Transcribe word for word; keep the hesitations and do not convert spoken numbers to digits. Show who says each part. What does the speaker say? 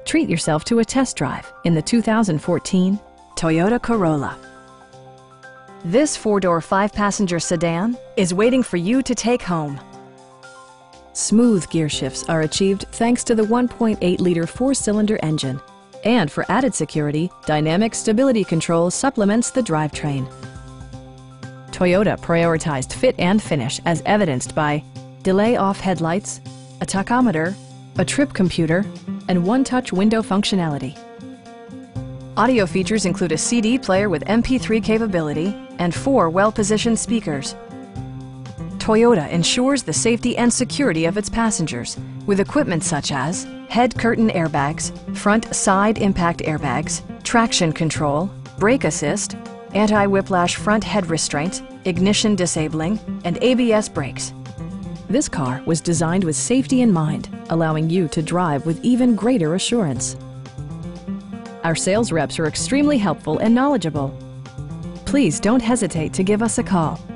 Speaker 1: Treat yourself to a test drive in the two thousand fourteen Toyota Corolla. This four-door, five-passenger sedan is waiting for you to take home. Smooth gear shifts are achieved thanks to the one point eight liter four-cylinder engine. And for added security, Dynamic Stability Control supplements the drivetrain. Toyota prioritized fit and finish as evidenced by delay-off headlights, a tachometer, a trip computer, and one-touch window functionality. Audio features include a C D player with M P three capability and four well-positioned speakers. Toyota ensures the safety and security of its passengers with equipment such as head curtain airbags, front side impact airbags, traction control, brake assist, anti-whiplash front head restraints, ignition disabling, and A B S brakes. This car was designed with safety in mind, allowing you to drive with even greater assurance. Our sales reps are extremely helpful and knowledgeable. Please don't hesitate to give us a call.